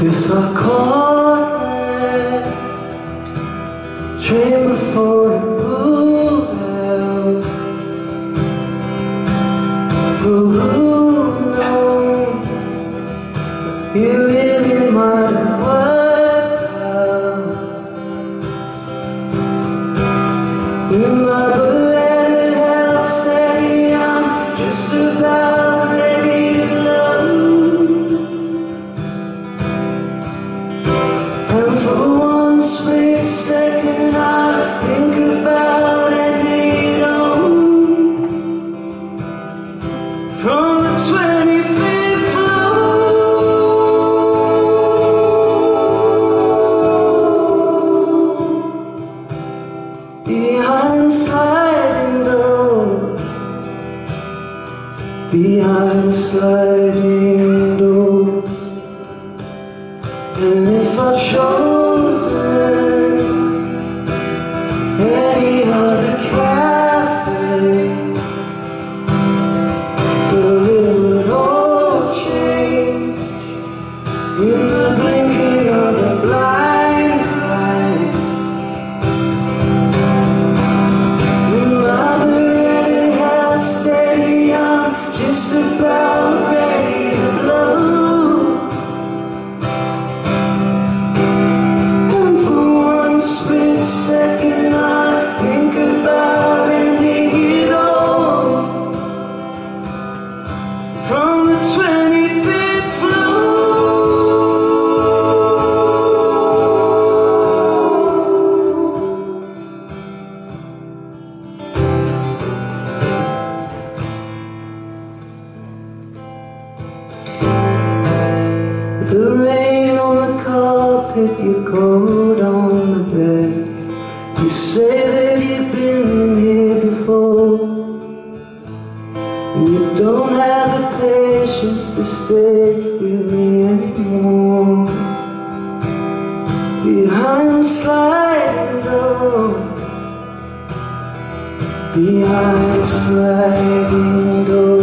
If I caught that train before it pulled out, who knows, you really might have wiped out. In my beraded house steady, I'm just about ready to blow. And for one split second I think about ending on from the 25th floor, behind sliding doors, behind sliding doors. And if I'd chosen any other cafe, well, it would all change in the blinking of a blind eye. With my beraded head steady, I'm just about ready to blow. Second I think about ending it all from the 25th floor. The rain on the carpet, your coat on the bed. You say that you've been here before, and you don't have the patience to stay with me anymore. Behind sliding doors, behind sliding doors.